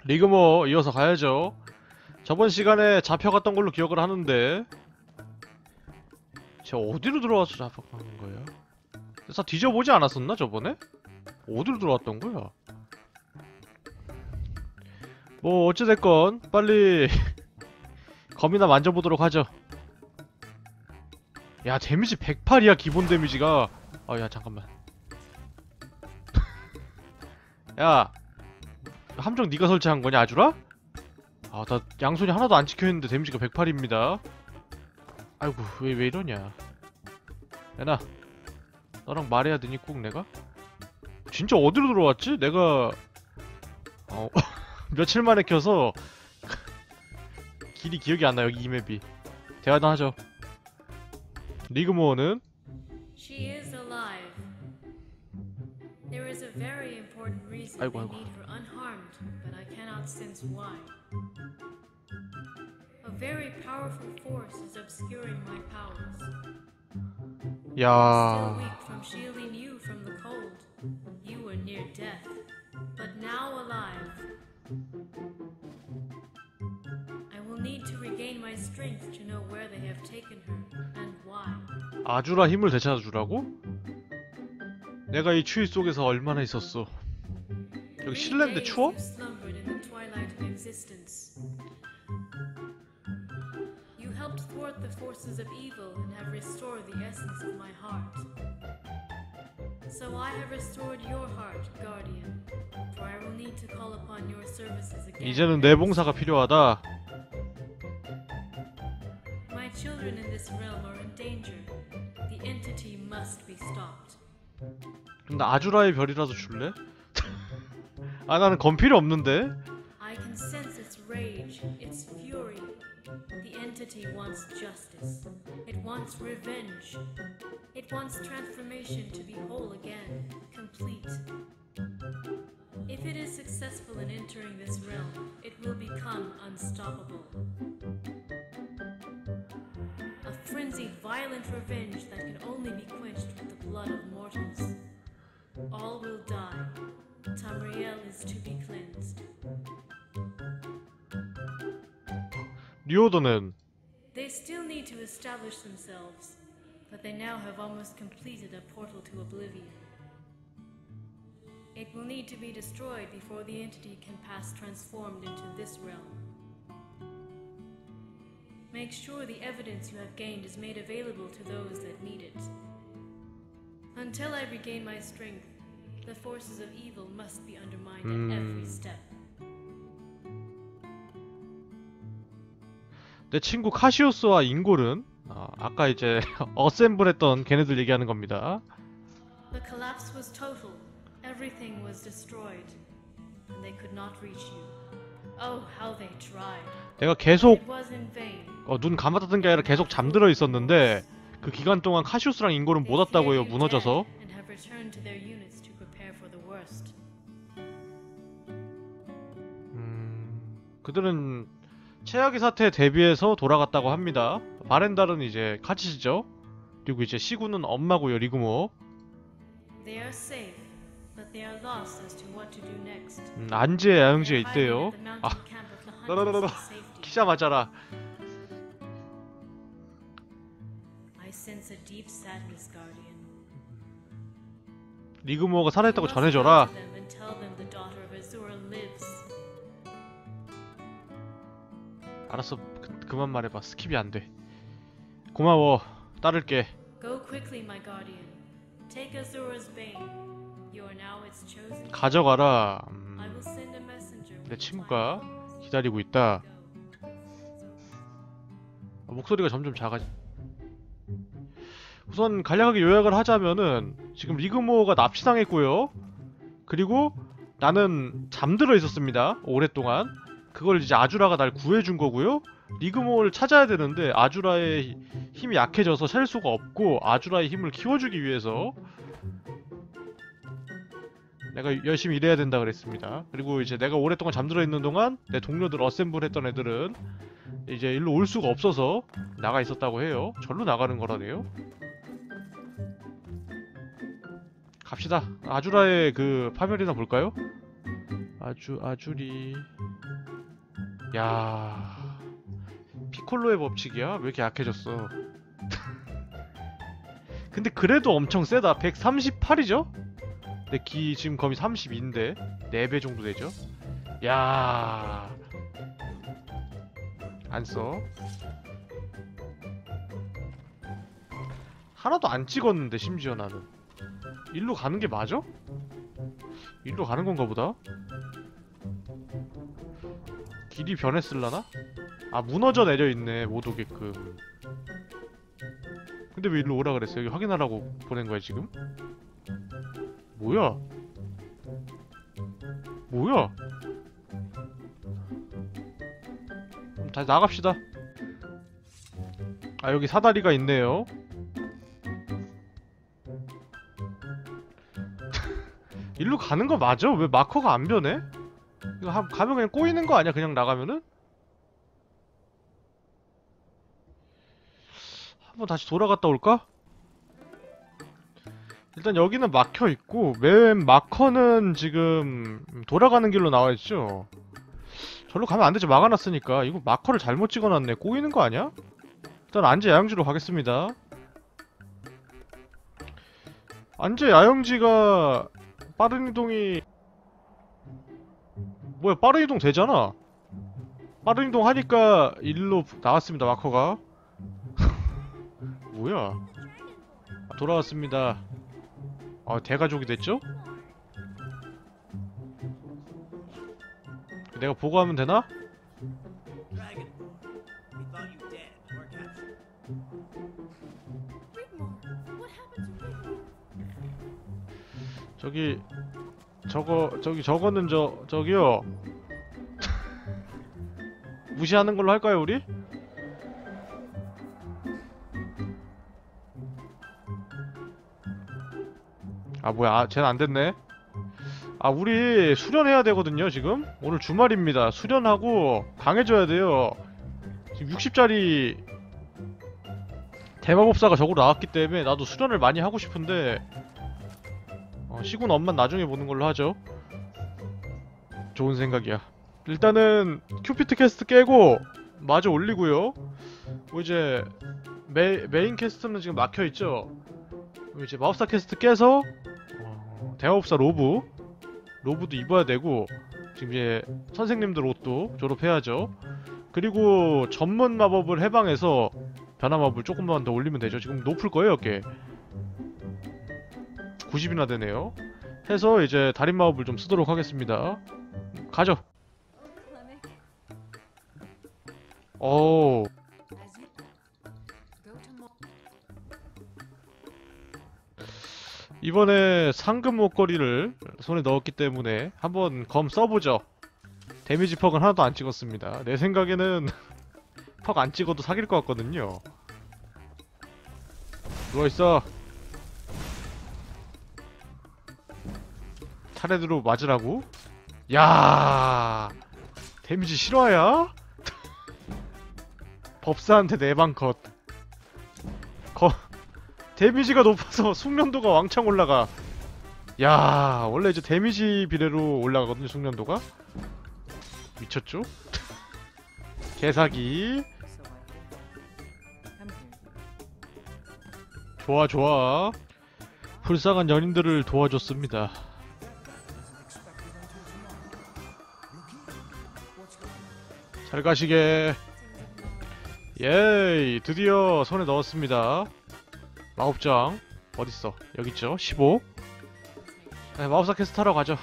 리그모 이어서 가야죠. 저번 시간에 잡혀갔던 걸로 기억을 하는데 제가 어디로 들어와서 잡혀가는 거예요? 다 뒤져보지 않았었나 저번에? 어디로 들어왔던 거야? 뭐 어찌됐건 빨리 검이나 만져보도록 하죠. 야 데미지 108이야 기본 데미지가. 아 야 잠깐만. 야 함정 네가 설치한 거냐 아주라? 아 나 양손이 하나도 안 찍혀있는데 데미지가 108입니다 아이고 왜 이러냐. 야나 너랑 말해야 되니 꼭 내가? 진짜 어디로 들어왔지? 내가 며칠 만에 켜서 길이 기억이 안 나. 여기 이 맵이. 대화나 하죠. 리그모어는 She is alive. There is a very important reason 아이고, they 아이고. need her unharmed, but I cannot sense why. A very powerful force is obscuring my powers. Still 야 weak from shielding you from the cold. You were near death, but now alive. I will need to regain my strength to know where they have taken her and why. 아주라 힘을 되찾아주라고? 내가 이 추위 속에서 얼마나 있었어. 여기 실내인데 추워? You slumbered in the twilight of existence. You helped thwart the forces of evil and have restored the essence of my heart. So I have restored your heart, Guardian, for I will need to call upon your services again. 이제는 내 봉사가 필요하다. My children in this realm are in danger. The entity must be stopped. 나 아주라의 별이라도 줄래? 아 나는 건 필요 없는데. I can sense its rage, its fury. The entity wants justice. It wants revenge. It wants transformation to be whole again, complete. If it is successful in entering this realm, it will become unstoppable. A frenzied, violent revenge that can only be quenched with the blood of mortals. All will die. Tamriel is to be cleansed. 리오더는 They still need to establish themselves, but they now have almost completed a portal to oblivion. It will need to be destroyed before the entity can pass transformed into this realm. Make sure the evidence you have gained is made available to those that need it. Until I regain my strength, the forces of evil must be undermined at every step. 내 친구 카시오스와 인골은 아까 이제 어셈블했던 걔네들 얘기하는 겁니다. The collapse was total. Everything was destroyed, and they could not reach you. Oh, how they tried. 내가 계속 It was in vain. 눈 감았던 게 아니라 계속 잠들어 있었는데 그 기간 동안 카시오스랑 인골은 못 왔다고요. 무너져서. And have returned to their units to prepare for the worst. 그들은 최악의 사태에 대비해서 돌아갔다고 합니다. 바렌달은 이제 카치시죠. 그리고 이제 시구는 엄마고요. 리그모. They are safe, but they are lost as to what to do next. 안지의 야영지에 They're 있대요. hiding at the mountain camp of the 라라라라. hunters for safety. 키자 맞아라. I sense a deep sadness, Guardian. 리그모가 살아있다고 You must 전해줘라. go to them and tell them the daughter of Azura lives. 알았어. 그만 말해봐. 스킵이 안 돼. 고마워. 따를게. Go quickly, my guardian. Take Azura's bane. You are now its chosen. 가져가라. I will send a messenger. 내 with 친구가 final 기다리고 있다. go. 목소리가 점점 작아지. 우선 간략하게 요약을 하자면은 지금 리그모가 납치당했고요. 그리고 나는 잠들어 있었습니다. 오랫동안. 그걸 이제 아주라가 날 구해준 거고요. 리그모를 찾아야 되는데 아주라의 힘이 약해져서 살 수가 없고 아주라의 힘을 키워주기 위해서 내가 열심히 일해야 된다 그랬습니다. 그리고 이제 내가 오랫동안 잠들어 있는 동안 내 동료들 어셈블 했던 애들은 이제 일로 올 수가 없어서 나가 있었다고 해요. 절로 나가는 거라네요. 갑시다. 아주라의 그 파멸이나 볼까요? 아주리. 야, 피콜로의 법칙이야? 왜 이렇게 약해졌어? 근데 그래도 엄청 세다. 138이죠? 근데 지금 검이 32인데 4배 정도 되죠? 야, 안 써. 하나도 안 찍었는데 심지어 나는. 일로 가는 게 맞아? 일로 가는 건가 보다? 길이 변했을라나? 아, 무너져 내려있네, 못 오게끔. 근데 왜 일로 오라 그랬어? 여기 확인하라고 보낸 거야, 지금? 뭐야? 뭐야? 그럼 다시 나갑시다. 아, 여기 사다리가 있네요. 일로 가는 거 맞아? 왜 마커가 안 변해? 이거 가면 그냥 꼬이는 거 아니야? 그냥 나가면은? 한번 다시 돌아갔다 올까? 일단 여기는 막혀 있고 맨 마커는 지금 돌아가는 길로 나와 있죠. 절로 가면 안 되죠. 막아놨으니까. 이거 마커를 잘못 찍어놨네. 꼬이는 거 아니야? 일단 안제 야영지로 가겠습니다. 안제 야영지가 빠른 이동이 뭐야? 빠른 이동 되잖아. 빠른 이동 하니까 일로 나왔습니다. 마커가. 뭐야? 아, 돌아왔습니다. 아, 대가족이 됐죠? 내가 보고하면 되나? Dragon, we thought you dead or captured. Rigmore, what happened to Rigmore? 저기 저거는 저기요. 무시하는 걸로 할까요, 우리? 아, 뭐야. 아, 쟤는 안 됐네. 아, 우리 수련해야 되거든요, 지금? 오늘 주말입니다. 수련하고 강해져야 돼요. 지금 60짜리 대마법사가 저거로 나왔기 때문에 나도 수련을 많이 하고 싶은데 시군 엄만 나중에 보는 걸로 하죠. 좋은 생각이야. 일단은 큐피트 캐스트 깨고 마저 올리고요. 이제 메인 캐스트는 지금 막혀있죠. 이제 마법사 캐스트 깨서 대마법사 로브도 입어야 되고, 지금 이제 선생님들 옷도 졸업해야죠. 그리고 전문 마법을 해방해서 변화 마법을 조금만 더 올리면 되죠. 지금 높을 거예요, 꽤. 90이나 되네요. 해서 이제 달인 마법을 좀 쓰도록 하겠습니다. 가죠. 오. 이번에 상금 목걸이를 손에 넣었기 때문에 한번 검 써보죠. 데미지 퍽은 하나도 안 찍었습니다. 내 생각에는 퍽 안 찍어도 사귈 것 같거든요. 누워있어. 차례대로 맞으라고? 야, 데미지 실화야? 법사한테 내방 컷. 데미지가 높아서 숙련도가 왕창 올라가. 야, 원래 이제 데미지 비례로 올라가거든요, 숙련도가. 미쳤죠? 개사기. 좋아, 좋아. 불쌍한 연인들을 도와줬습니다. 잘 가시게. 예이, 드디어 손에 넣었습니다. 마법장 어딨어? 여기있죠? 15. 네, 마법사 캐스트 하러 가죠.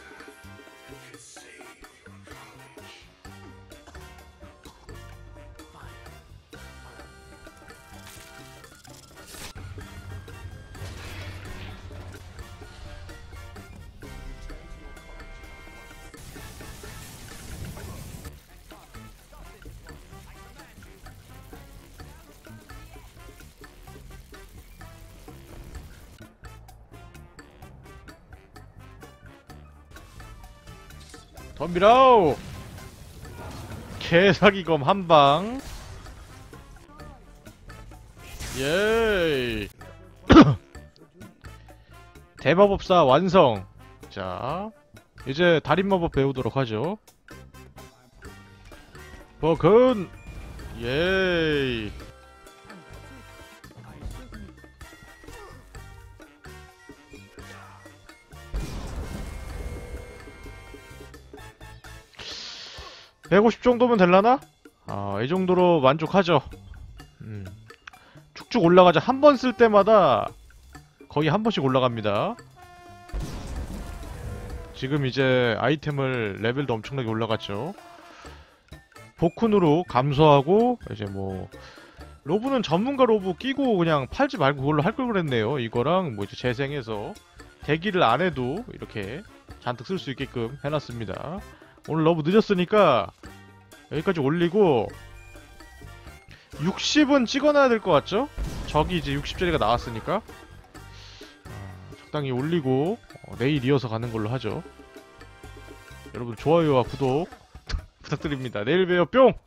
덤비라우! 개사기검 한방. 예이. 대마법사 완성. 자, 이제 달인마법 배우도록 하죠. 버근! 예이! (150) 정도면 될라나? 이 정도로 만족하죠. 쭉쭉 올라가자. 한 번 쓸 때마다 거의 한 번씩 올라갑니다. 지금 이제 아이템을 레벨도 엄청나게 올라갔죠. 복훈으로 감소하고 이제 뭐 로브는 전문가 로브 끼고 그냥 팔지 말고 그걸로 할 걸 그랬네요. 이거랑 뭐 이제 재생해서 대기를 안 해도 이렇게 잔뜩 쓸 수 있게끔 해놨습니다. 오늘 너무 늦었으니까 여기까지 올리고 60은 찍어놔야 될 것 같죠? 저기 이제 60짜리가 나왔으니까 적당히 올리고 내일 이어서 가는 걸로 하죠. 여러분 좋아요와 구독 부탁드립니다. 내일 봬요. 뿅!